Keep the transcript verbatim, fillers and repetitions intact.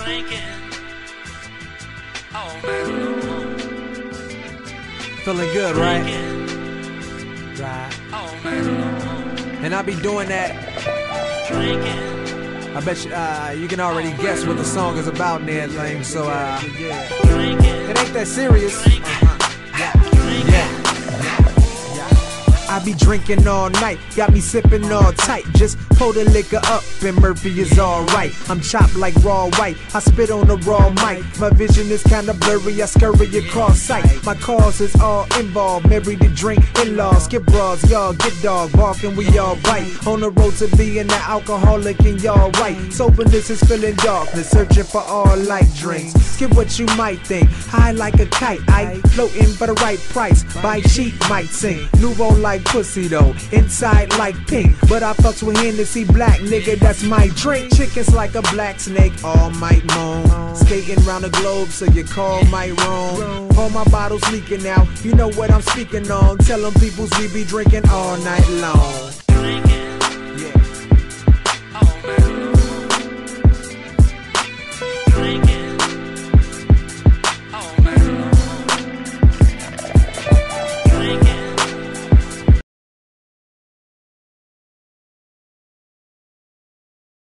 Feeling good, right? Right. And I be doing that. I bet you, uh, you can already guess what the song is about and everything. So, uh, it ain't that serious. Yeah. I be drinking all night, got me sipping all tight. Just pull the liquor up and Murphy is alright. I'm chopped like raw white, I spit on the raw mic. My vision is kinda blurry, I scurry across sight. My cause is all involved, married to drink, in-laws, skip bras, y'all get dog, barking we all bite. On the road to being an alcoholic and y'all right. Soberness is filling darkness, searching for all light drinks. Skip what you might think, high like a kite, I floating for the right price. Buy cheap, might sing, nouveau like pussy though, inside like pink. But I fucks with Hennessy black, nigga, that's my drink. Chickens like a black snake, all might moan. Skating round the globe so your call might roam. All my bottles leaking out, you know what I'm speaking on. Tell them peoples we be drinking all night long.